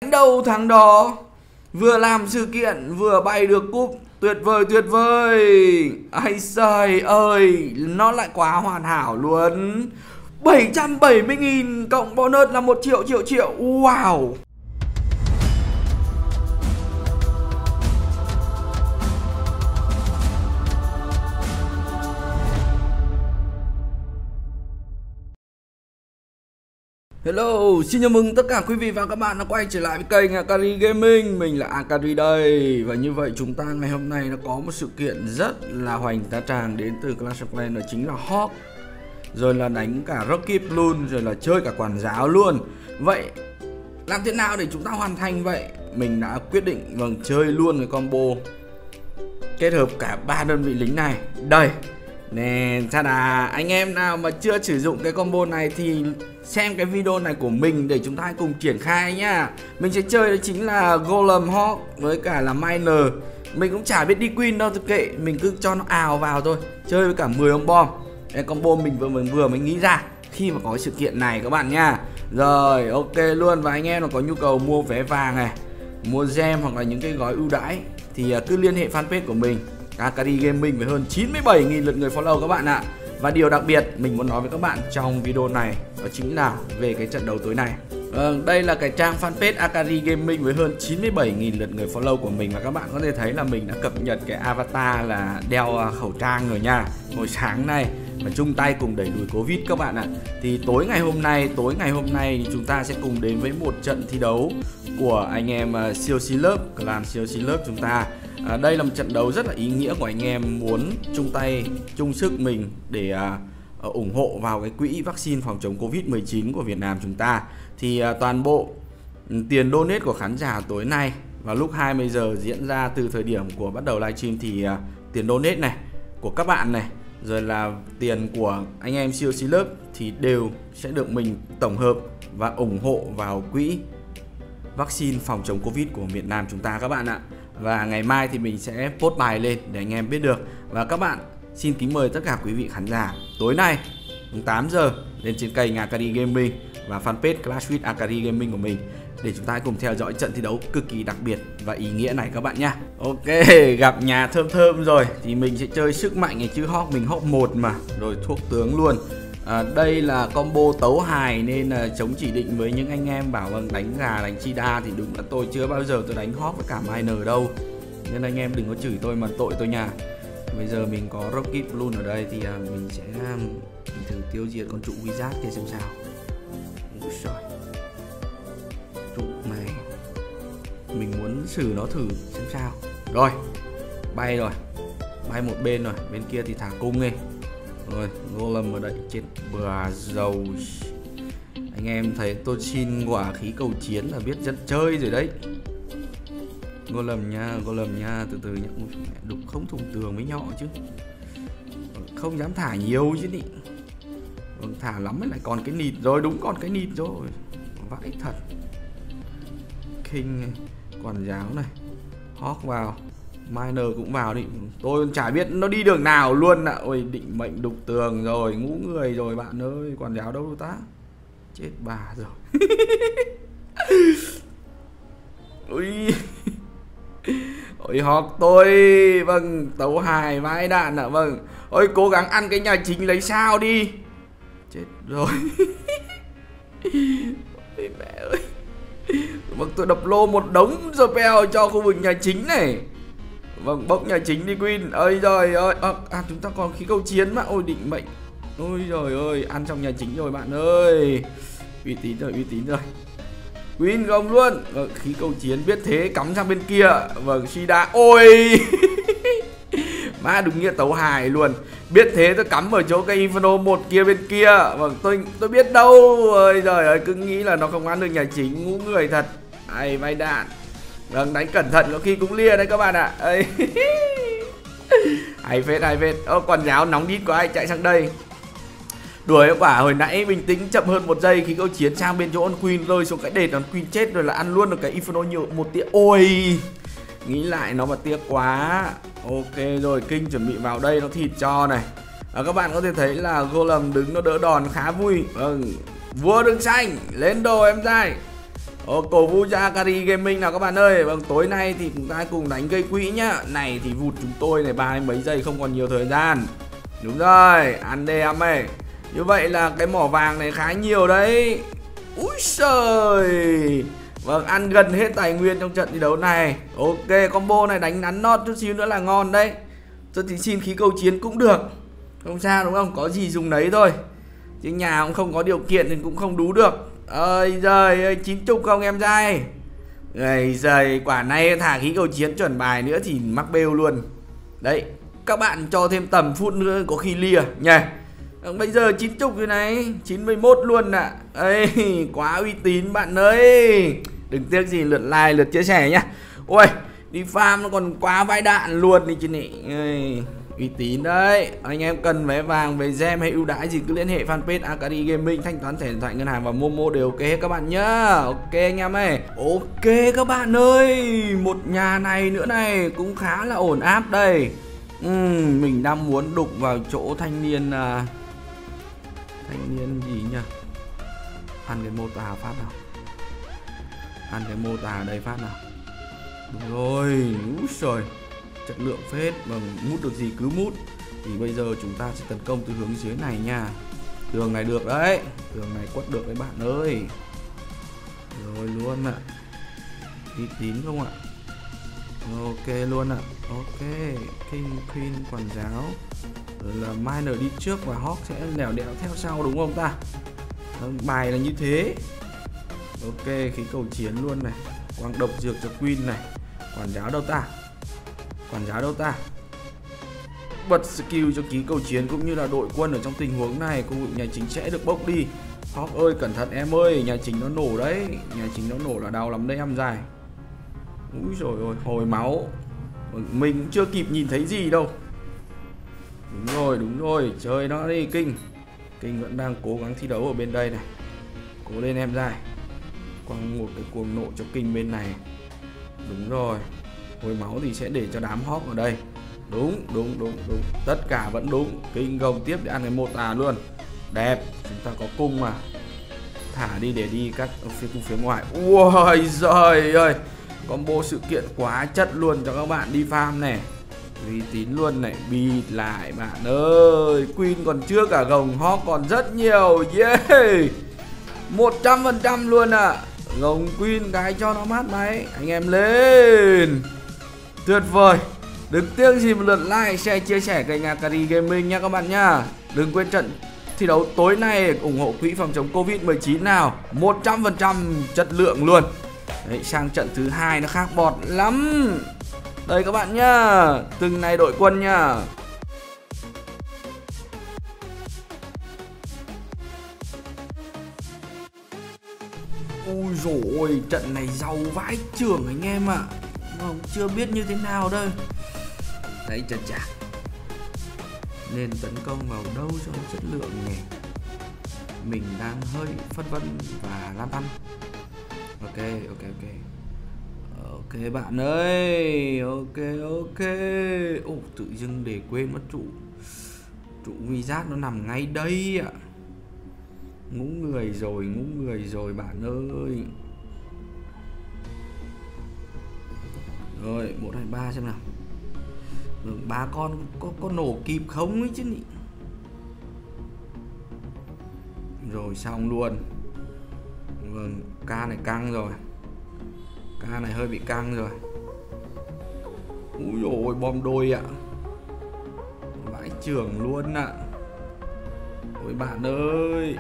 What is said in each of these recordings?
Đầu thằng đó vừa làm sự kiện vừa bay được cúp, tuyệt vời tuyệt vời. Ai trời ơi, nó lại quá hoàn hảo luôn. 770.000 cộng bonus là 1 triệu. Wow. Hello, xin chào mừng tất cả quý vị và các bạn đã quay trở lại với kênh Akari Gaming. Mình là Akari đây. Và như vậy chúng ta ngày hôm nay nó có một sự kiện rất là hoành tráng đến từ Clash of Clans, đó chính là Hawk. Rồi là đánh cả Rocket luôn, rồi là chơi cả quản giáo luôn. Vậy làm thế nào để chúng ta hoàn thành vậy? Mình đã quyết định chơi luôn cái combo kết hợp cả 3 đơn vị lính này. Đây nè, anh em nào mà chưa sử dụng cái combo này thì xem cái video này của mình để chúng ta cùng triển khai nhá. Mình sẽ chơi đó chính là Golem Hawk với cả là Miner. Mình cũng chả biết đi Queen đâu, kệ, mình cứ cho nó ào vào thôi. Chơi với cả 10 ông bom. Cái combo mình vừa mới nghĩ ra khi mà có cái sự kiện này các bạn nha. Rồi, ok luôn. Và anh em mà có nhu cầu mua vé vàng này, mua gem hoặc là những cái gói ưu đãi thì cứ liên hệ fanpage của mình Akari Gaming với hơn 97.000 lượt người follow các bạn ạ. Và điều đặc biệt mình muốn nói với các bạn trong video này đó chính là về cái trận đấu tối nay. Đây là cái trang fanpage Akari Gaming với hơn 97.000 lượt người follow của mình. Và các bạn có thể thấy là mình đã cập nhật cái avatar là đeo khẩu trang rồi nha. Hồi sáng nay và chung tay cùng đẩy lùi Covid các bạn ạ. Thì tối ngày hôm nay chúng ta sẽ cùng đến với một trận thi đấu của anh em siêu xí lớp, clan siêu xí lớp chúng ta. Đây là một trận đấu rất là ý nghĩa của anh em muốn chung tay chung sức mình để ủng hộ vào cái quỹ vaccine phòng chống Covid-19 của Việt Nam chúng ta. Thì toàn bộ tiền donate của khán giả tối nay vào lúc 20 giờ diễn ra từ thời điểm của bắt đầu livestream thì tiền donate này của các bạn này, rồi là tiền của anh em siêu xí lớp thì đều sẽ được mình tổng hợp và ủng hộ vào quỹ vaccine phòng chống Covid của Việt Nam chúng ta các bạn ạ. Và ngày mai thì mình sẽ post bài lên để anh em biết được. Và các bạn xin kính mời tất cả quý vị khán giả tối nay 8 giờ lên trên kênh Akari Gaming và fanpage Clash with Akari Gaming của mình để chúng ta cùng theo dõi trận thi đấu cực kỳ đặc biệt và ý nghĩa này các bạn nhé. Ok, gặp nhà thơm rồi thì mình sẽ chơi sức mạnh này chứ Hawk mình Hawk 1 mà, rồi thuốc tướng luôn. Đây là combo tấu hài nên là chống chỉ định với những anh em bảo đánh gà đánh chida thì đúng là tôi chưa bao giờ tôi đánh Hawk với cả Miner đâu, nên anh em đừng có chửi tôi mà tội tôi nha. Bây giờ mình có Rocket luôn ở đây thì mình sẽ thử tiêu diệt con trụ Wizard kia xem sao. Ôi trời, trụ này mình muốn xử nó thử xem sao. Rồi, bay rồi, bay một bên rồi, bên kia thì thả cung đi. Rồi, Golem ở đây chết bừa dầu. Anh em thấy tôi xin quả khí cầu chiến là biết rất chơi rồi đấy. Golem nha, từ từ nhá. Đục không thùng tường mới nhỏ chứ. Không dám thả nhiều chứ nhỉ. Thả lắm mới lại còn cái nịt rồi, đúng còn cái nịt rồi. Vãi thật. King này, quản giáo này, Hawk vào, Miner cũng vào đi. Tôi chả biết nó đi đường nào luôn ạ. Ôi định mệnh đục tường rồi, ngũ người rồi bạn ơi. Quản giáo đâu ta? Chết bà rồi. Ui. Ôi Hawk tôi. Vâng, tấu hài vãi đạn ạ. Vâng. Ôi cố gắng ăn cái nhà chính lấy sao đi. Chết rồi. Ôi mẹ ơi. Vâng, tôi đập lô một đống spell cho khu vực nhà chính này. Vâng, bốc nhà chính đi Queen. Ơi trời ơi, chúng ta còn khí cầu chiến mà. Ôi định mệnh. Ôi trời ơi, ăn trong nhà chính rồi bạn ơi. Uy tín rồi. Queen gồng luôn. Vâng, khí cầu chiến biết thế cắm sang bên kia. Vâng, Shida. Ôi. Má đúng nghĩa tấu hài luôn. Biết thế tôi cắm ở chỗ cái Inferno 1 kia bên kia. Vâng, tôi biết đâu. Ôi trời ơi, cứ nghĩ là nó không ăn được nhà chính, ngũ người thật. Ai vay đạn. Vâng, đánh cẩn thận có khi cũng lia đấy các bạn ạ. Hay phết. Quản giáo nóng đít của ai chạy sang đây. Đuổi quả hồi nãy bình tĩnh chậm hơn 1 giây, khí cầu chiến sang bên chỗ on Queen rơi xuống cái đệt on Queen chết rồi là ăn luôn được cái Inferno nhiều một tia. Ôi, nghĩ lại nó mà tiếc quá. Ok rồi, King chuẩn bị vào đây nó thịt cho này. Các bạn có thể thấy là Golem đứng nó đỡ đòn khá vui. Vâng, vua đường xanh lên đồ em trai. Cổ vũ cho Akari Gaming nào các bạn ơi. Vâng, tối nay thì chúng ta cùng đánh gây quỹ nhá. Này thì vụt chúng tôi này 30 mấy giây, không còn nhiều thời gian. Đúng rồi, ăn đi em ơi. Như vậy là cái mỏ vàng này khá nhiều đấy. Úi trời. Vâng, ăn gần hết tài nguyên trong trận thi đấu này. Ok, combo này đánh nắn nót chút xíu nữa là ngon đấy. Cho tí xin khí cầu chiến cũng được. Không sao đúng không? Có gì dùng đấy thôi. Chứ nhà cũng không có điều kiện thì cũng không đú được. Ơi giời ơi, 90 không em trai. Ngày giời, quả này thả khí cầu chiến chuẩn bài nữa thì mắc bêu luôn. Đấy, các bạn cho thêm tầm phút nữa có khi lìa nhỉ. Bây giờ 90 rồi này, 91 luôn ạ. Ê, quá uy tín bạn ơi. Đừng tiếc gì lượt like, lượt chia sẻ nhá. Ôi, đi farm nó còn quá vãi đạn luôn đi chứ nị. Uy tín đấy. Anh em cần vé vàng, về gem hay ưu đãi gì cứ liên hệ fanpage Akari Gaming, thanh toán thẻ điện thoại, ngân hàng và Momo đều ok hết các bạn nhá. Ok anh em ơi. Ok các bạn ơi, một nhà này nữa này cũng khá là ổn áp đây. Mình đang muốn đục vào chỗ thanh niên gì nhỉ? Ăn cái mô tả phát nào. Ăn cái mô tả đây phát nào. Đúng rồi. Úi trời, chất lượng phết. Mà mút được gì cứ mút. Thì bây giờ chúng ta sẽ tấn công từ hướng dưới này nha. Tường này được đấy. Tường này quất được đấy bạn ơi. Rồi luôn ạ. Uy tín không ạ? Ok luôn ạ. Ok, King, Queen, quản giáo. Rồi là Miner đi trước và Hawk sẽ lèo đẽo theo sau đúng không ta? Bài là như thế. Ok, khí cầu chiến luôn này. Quang độc dược cho Queen này. Quản giáo đâu ta? Quản giáo đâu ta? Bật skill cho khí cầu chiến cũng như là đội quân ở trong tình huống này. Khu vực nhà chính sẽ được bốc đi. Hawk ơi, cẩn thận em ơi, nhà chính nó nổ đấy. Nhà chính nó nổ là đau lắm đấy em dài. Úi dồi ôi, hồi máu. Mình cũng chưa kịp nhìn thấy gì đâu. Đúng rồi, chơi nó đi Kinh. Kinh vẫn đang cố gắng thi đấu ở bên đây này. Cố lên em dài. Quăng một cái cuồng nộ cho Kinh bên này. Đúng rồi. Hồi máu thì sẽ để cho đám Hawk ở đây. Đúng. Tất cả vẫn đúng. Kinh gồng tiếp để ăn cái một luôn. Đẹp, chúng ta có cung mà. Thả đi để đi các phía cung phía ngoài. Ui giời ơi, combo sự kiện quá chất luôn cho các bạn đi farm này. Uy tín luôn này, beat lại bạn ơi. Queen còn chưa cả gồng, Hawk còn rất nhiều. Yeah, 100% luôn ạ. Gồng Queen cái cho nó mát máy. Anh em lên. Tuyệt vời. Đừng tiếc gì một lượt like, share, chia sẻ kênh Akari Gaming nha các bạn nhá. Đừng quên trận thi đấu tối nay ủng hộ quỹ phòng chống Covid-19 nào. 100% chất lượng luôn. Đấy, sang trận thứ hai nó khác bọt lắm. Đây các bạn nhá, từng này đội quân nhá. Ui dồi ôi, trận này giàu vãi chưởng anh em ạ. Chưa biết như thế nào đây. Đấy chà. Nên tấn công vào đâu cho nó chất lượng nhỉ? Mình đang hơi phân vân và lăn tăn. Ok. Ok bạn ơi. Ok. Tự dưng để quên mất trụ Wizard nó nằm ngay đây ạ. Ngủ người rồi bạn ơi. Rồi 1, 2, 3 xem nào. Ba con có nổ kịp không ấy chứ nhỉ? Rồi xong luôn. Vâng, ca này căng rồi. Ca này hơi bị căng rồi. Úi dồi ôi, bom đôi ạ. Vãi trưởng luôn ạ. Ôi bạn ơi.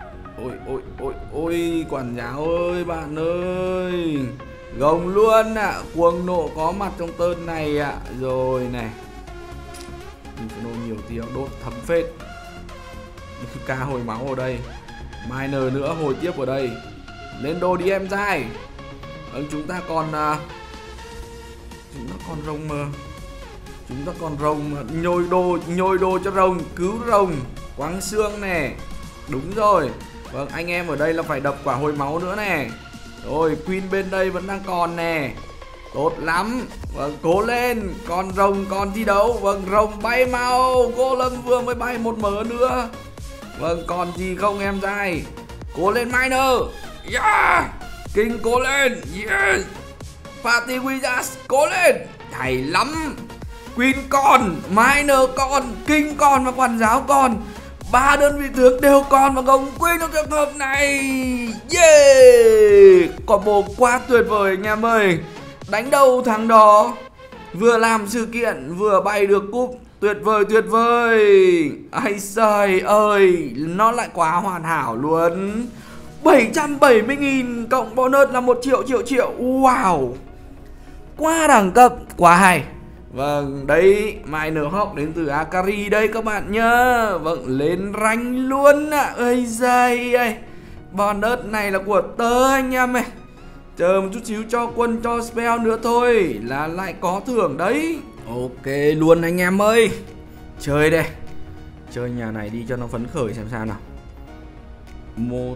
Ôi quản giáo ơi bạn ơi. Gồng luôn ạ. Cuồng nộ có mặt trong tơn này ạ. Rồi này. Inferno nhiều tiếng đốt thấm phết. Ca hồi máu ở đây. Miner nữa hồi tiếp ở đây. Lên đồ đi em trai. Chúng ta còn rồng mà. Chúng ta còn rồng mà. Nhồi đồ cho rồng. Cứu rồng. Quáng xương nè. Đúng rồi. Vâng, anh em ở đây là phải đập quả hồi máu nữa nè. Rồi Queen bên đây vẫn đang còn nè. Tốt lắm. Vâng, cố lên. Còn rồng còn thi đấu. Vâng, rồng bay mau. Golem vừa mới bay một mớ nữa. Vâng, còn gì không em trai? Cố lên Miner. Yeah. King cố lên. Yes. Party Wizards cố lên. Hay lắm. Queen còn, Miner còn, King còn và quản giáo còn. 3 đơn vị tướng đều còn và gồng Queen trong trường hợp này. Yeah. Combo quá tuyệt vời anh em ơi. Đánh đâu thắng đó. Vừa làm sự kiện vừa bay được cúp. Tuyệt vời tuyệt vời. Ai trời ơi, nó lại quá hoàn hảo luôn. 770.000 cộng bonus là 1 triệu. Wow, quá đẳng cấp, quá hay. Vâng, đây Miner Hawk đến từ Akari đây các bạn nhá. Vâng, lên rank luôn ạ. Ây giời ơi, bonus này là của tớ anh em ơi. Chờ một chút xíu cho quân cho spell nữa thôi là lại có thưởng đấy. Ok luôn anh em ơi. Chơi đây. Chơi nhà này đi cho nó phấn khởi xem sao nào. Một.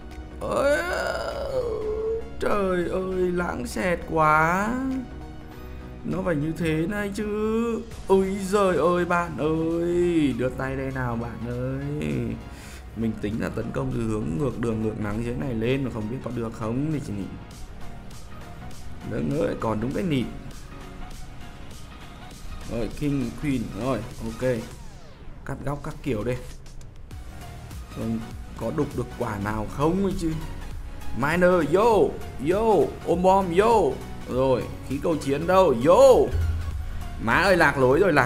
Trời ơi, lãng xẹt quá. Nó phải như thế này chứ. Ôi giời ơi bạn ơi. Đưa tay đây nào bạn ơi. Mình tính là tấn công từ hướng ngược đường ngược nắng dưới này lên mà không biết có được không thì chỉ nhỉ. Đừng ơi, còn đúng cái nịt. Rồi, King, Queen, rồi, ok. Cắt góc các kiểu đây. Rồi, có đục được quả nào không ấy chứ. Miner, yo, ôm bom, yo. Rồi, khí cầu chiến đâu, yo. Má ơi, lạc lối rồi.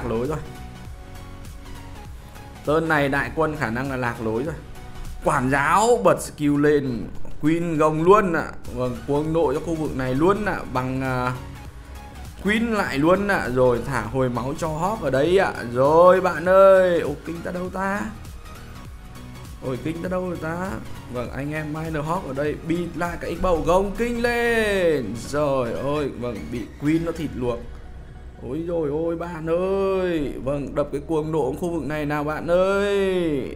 Tên này đại quân khả năng là lạc lối rồi. Quản giáo bật skill lên. Queen gồng luôn ạ. Vâng, cuồng nộ cho khu vực này luôn ạ. Bằng Queen lại luôn ạ. Rồi thả hồi máu cho Hawk ở đấy ạ. Rồi bạn ơi. Ồ, King ta đâu ta? Ôi, King ta đâu rồi ta? Vâng, anh em Miner Hawk ở đây. Beat lại cái bầu gồng King lên. Rồi ôi, vâng, bị Queen nó thịt luộc. Ôi rồi ôi bạn ơi. Vâng, đập cái cuồng nộ khu vực này nào bạn ơi.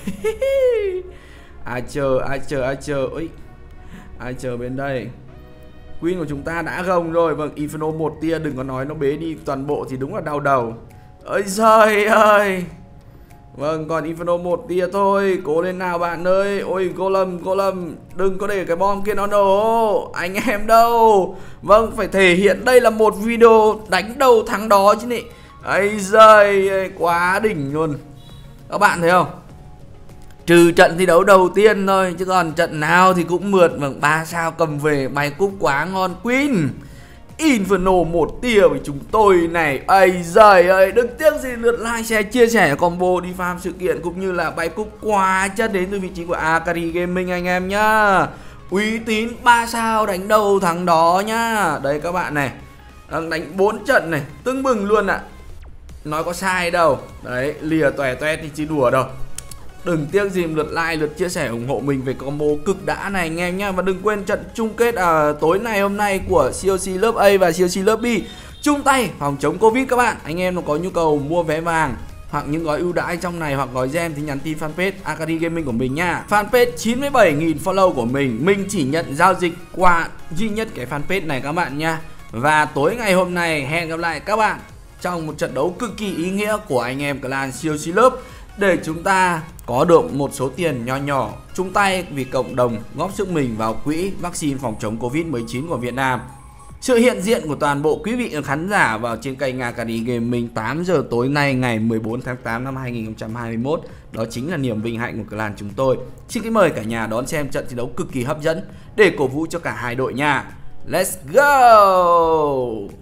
Ai chờ. Ôi, ai chờ bên đây. Queen của chúng ta đã gồng rồi. Vâng, Inferno 1 tia, đừng có nói nó bế đi toàn bộ thì đúng là đau đầu. Ôi giời ơi. Vâng, còn Inferno 1 tia thôi. Cố lên nào bạn ơi. Ôi Golem, đừng có để cái bom kia nó nổ. Anh em đâu. Vâng, phải thể hiện đây là một video đánh đầu thắng đó chứ nị. Ây giời ơi, quá đỉnh luôn. Các bạn thấy không? Trừ trận thi đấu đầu tiên thôi, chứ còn trận nào thì cũng mượt. Vâng, 3 sao cầm về, bay cúp quá ngon. Queen Inferno 1 tia với chúng tôi này. Ây giời ơi, đừng tiếc gì lượt like, share, chia sẻ combo đi farm sự kiện cũng như là bay cúp quá chất đến từ vị trí của Akari Gaming anh em nhá. Uy tín 3 sao đánh đầu thắng đó nhá. Đây các bạn này, đang đánh 4 trận này, tưng bừng luôn ạ. Nói có sai đâu. Đấy, lìa tòe toét thì chứ đùa đâu. Đừng tiếc gì lượt like, lượt chia sẻ ủng hộ mình về combo cực đã này anh em nhá. Và đừng quên trận chung kết tối nay hôm nay của COC lớp A và COC lớp B chung tay phòng chống Covid các bạn. Anh em nó có nhu cầu mua vé vàng hoặc những gói ưu đãi trong này hoặc gói gem thì nhắn tin fanpage Akari Gaming của mình nha. Fanpage 97.000 follow của mình chỉ nhận giao dịch qua duy nhất cái fanpage này các bạn nha. Và tối ngày hôm nay hẹn gặp lại các bạn trong một trận đấu cực kỳ ý nghĩa của anh em clan COC lớp, để chúng ta có được một số tiền nho nhỏ chung tay vì cộng đồng, góp sức mình vào quỹ vaccine phòng chống Covid-19 của Việt Nam. Sự hiện diện của toàn bộ quý vị khán giả vào trên kênh Akari Gaming 8 giờ tối nay ngày 14 tháng 8 năm 2021 đó chính là niềm vinh hạnh của clan chúng tôi. Xin kính mời cả nhà đón xem trận thi đấu cực kỳ hấp dẫn để cổ vũ cho cả hai đội nha. Let's go!